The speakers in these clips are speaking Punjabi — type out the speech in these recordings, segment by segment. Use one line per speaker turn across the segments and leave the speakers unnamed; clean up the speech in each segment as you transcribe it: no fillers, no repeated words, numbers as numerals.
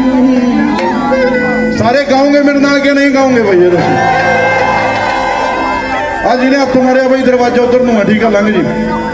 सारे गाओगे मेरे नाल क्या नहीं गाओगे भाई? आज जिन्हें हथ मारिया भाई दरवाजा उधर नूं है, ठीक है, लंघ जी।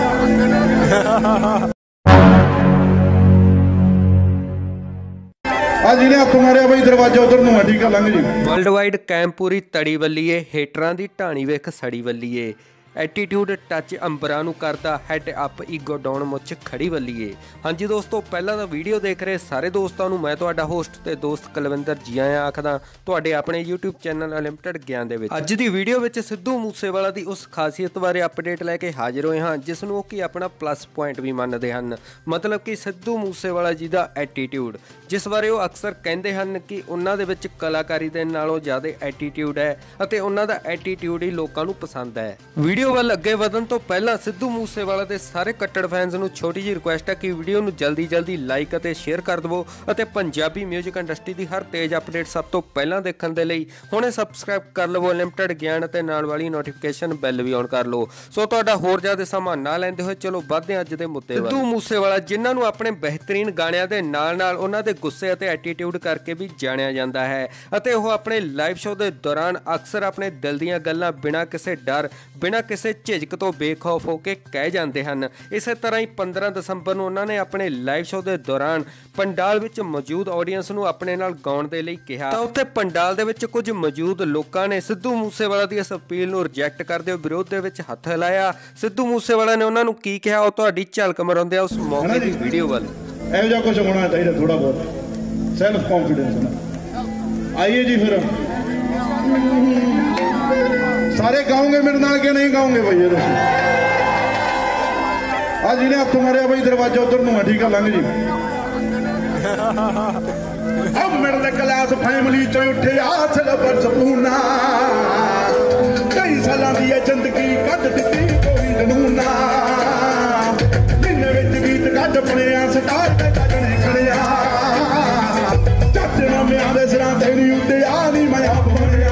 आज जिन्हें हथ मारिया भाई दरवाजा उधर नूं है, ठीक है, लंघ जी।
वर्ल्ड वाइड कैम पूरी तड़ी वल्लीए, हेटरां दी ढाणी वेख सड़ी वल्लीए। एटीट्यूड टच अंबरां नूं करदा हैड अप ईगो डाउन मुੱਛ खड़ी वल्लीए। हाँ जी दोस्तों, पहला तो वीडियो देख रहे सारे दोस्तों नूं मैं तुहाडा होस्ट ते दोस्त कुलविंदर जी आया आखदा तुहाडे अपने यूट्यूब चैनल अनलिमिटेड ज्ञान दे विच। अज दी वीडियो विच सिद्धू मूसेवाला दी उस खासियत बारे अपडेट लैके हाजिर होए हां जिस नूं कि अपना प्लस पॉइंट भी मनदे हन, मतलब कि सिद्धू मूसेवाला जी दा एटीट्यूड, जिस बारे वो अक्सर कहते हैं कि उन्हां दे विच कलाकारी दे नालों ज़्यादा एटीट्यूड है अते उन्हां दा एटीट्यूड ही लोकां नूं पसंद है। वीडियो ਵੱਲ ਅੱਗੇ ਵਧਣ ਤੋਂ ਪਹਿਲਾਂ ਸਿੱਧੂ ਮੂਸੇਵਾਲਾ ਦੇ ਸਾਰੇ ਕੱਟੜ ਫੈਨਸ ਨੂੰ ਛੋਟੀ ਜਿਹੀ ਰਿਕੁਐਸਟ ਹੈ ਕਿ ਵੀਡੀਓ ਨੂੰ ਜਲਦੀ ਲਾਈਕ ਅਤੇ ਸ਼ੇਅਰ ਕਰ ਦਿਵੋ ਅਤੇ ਪੰਜਾਬੀ 뮤직 ਇੰਡਸਟਰੀ ਦੀ ਹਰ ਤੇਜ਼ ਅਪਡੇਟ ਸਭ ਤੋਂ ਪਹਿਲਾਂ ਦੇਖਣ ਦੇ ਲਈ ਹੁਣੇ ਸਬਸਕ੍ਰਾਈਬ ਕਰ ਲਵੋ ਅਨਲਿਮਟਿਡ ਗਿਆਨ ਅਤੇ ਨਾਲ ਵਾਲੀ ਨੋਟੀਫਿਕੇਸ਼ਨ ਬੈਲ ਵੀ ਔਨ ਕਰ ਲਓ। ਸੋ ਤੁਹਾਡਾ ਹੋਰ ਜ਼ਿਆਦਾ ਸਮਾਂ ਨਾ ਲੈਂਦੇ ਹੋਏ ਚਲੋ ਵੱਧਦੇ ਹਾਂ ਅੱਜ ਦੇ ਮੁੱਦੇ ਵੱਲ। ਸਿੱਧੂ ਮੂਸੇਵਾਲਾ ਜਿਨ੍ਹਾਂ ਨੂੰ ਆਪਣੇ ਬਿਹਤਰੀਨ ਗਾਣਿਆਂ ਦੇ ਨਾਲ ਉਹਨਾਂ ਦੇ ਗੁੱਸੇ ਅਤੇ ਐਟੀਟਿਊਡ ਕਰਕੇ ਵੀ ਜਾਣਿਆ ਜਾਂਦਾ ਹੈ ਅਤੇ ਉਹ ਆਪਣੇ ਲਾਈਵ ਸ਼ੋਅ ਦੇ ਦੌਰਾਨ ਅਕਸਰ ਆਪਣੇ ਦਿਲ ਦੀਆਂ ਗੱਲਾਂ ਬਿਨਾਂ ਕਿਸੇ ਡਰ ਬਿਨਾਂ ਕਿਸੇ ਝਿਜਕ ਤੋਂ ਬੇਖੌਫ ਹੋ ਕੇ ਕਹਿ ਜਾਂਦੇ ਹਨ। ਇਸੇ ਤਰ੍ਹਾਂ ਹੀ 15 ਦਸੰਬਰ ਨੂੰ ਉਹਨਾਂ ਨੇ ਆਪਣੇ ਲਾਈਵ ਸ਼ੋਅ ਦੇ ਦੌਰਾਨ ਪੰਡਾਲ ਵਿੱਚ ਮੌਜੂਦ ਆਡੀਅנס ਨੂੰ ਆਪਣੇ ਨਾਲ ਗਾਉਣ ਦੇ ਲਈ ਕਿਹਾ ਤਾਂ ਉੱਥੇ ਪੰਡਾਲ ਦੇ ਵਿੱਚ ਕੁਝ ਮੌਜੂਦ ਲੋਕਾਂ ਨੇ ਸਿੱਧੂ ਮੂਸੇਵਾਲਾ ਦੀ ਇਸ ਅਪੀਲ ਨੂੰ ਰਿਜੈਕਟ ਕਰਦੇ ਹੋਏ ਵਿਰੋਧ ਦੇ ਵਿੱਚ ਹੱਥ ਹਿਲਾਇਆ। ਸਿੱਧੂ ਮੂਸੇਵਾਲਾ ਨੇ ਉਹਨਾਂ ਨੂੰ ਕੀ ਕਿਹਾ ਉਹ ਤੁਹਾਡੀ ਝਲਕ ਮਰਾਉਂਦੇ ਆ ਉਸ ਮੌਕੇ ਦੀ ਵੀਡੀਓ ਵੱਲ।
ਇਹੋ ਜਿਹਾ ਕੁਝ ਹੋਣਾ ਚਾਹੀਦਾ, ਥੋੜਾ ਬਹੁਤ ਸੈਲਫ ਕੌਨਫੀਡੈਂਸ। ਆਈਏ ਜੀ ਫਿਰ सारे गाओगे मेरे नाल क्या नहीं गाओगे भाई? आज जिन्हें हथ मारिया भाई दरवाजा उधर नूं है, ठीक है, लंघ जी। मिडल क्लास फैमिली चो उठे सिलेबस पूना, कई साल दी जिंदगी कट दिती कोई जनूना, जिन्ने विच गीत कट पड़िया स्टार ते गजने खड़िया, चाचे मामिया दे सिरां ते नहीं उड्डे आ नहीं मैं आप बनया।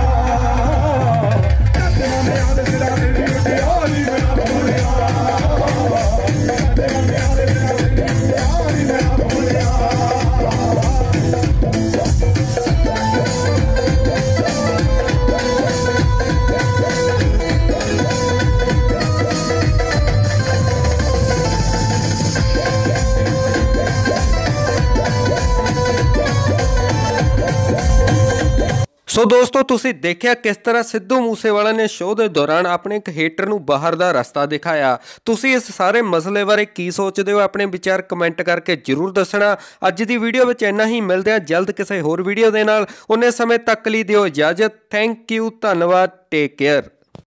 ਸੋ ਦੋਸਤੋ, ਤੁਸੀਂ ਦੇਖਿਆ ਕਿਸ ਤਰ੍ਹਾਂ ਸਿੱਧੂ ਮੂਸੇਵਾਲਾ ਨੇ ਸ਼ੋਅ ਦੇ ਦੌਰਾਨ ਆਪਣੇ ਇੱਕ ਹੇਟਰ ਨੂੰ ਬਾਹਰ ਦਾ ਰਸਤਾ ਦਿਖਾਇਆ। ਤੁਸੀਂ ਇਸ ਸਾਰੇ ਮਸਲੇ ਬਾਰੇ ਕੀ ਸੋਚਦੇ ਹੋ? ਆਪਣੇ ਵਿਚਾਰ ਕਮੈਂਟ ਕਰਕੇ ਜ਼ਰੂਰ ਦੱਸਣਾ। ਅੱਜ ਦੀ ਵੀਡੀਓ ਵਿੱਚ ਇੰਨਾ ਹੀ, ਮਿਲਦੇ ਹਾਂ ਜਲਦ ਕਿਸੇ ਹੋਰ ਵੀਡੀਓ ਦੇ ਨਾਲ। ਉਨੇ ਸਮੇਂ ਤੱਕ ਲਈ ਦਿਓ ਇਜਾਜ਼ਤ। ਥੈਂਕ ਯੂ, ਧੰਨਵਾਦ, ਟੇਕ ਕੇਅਰ।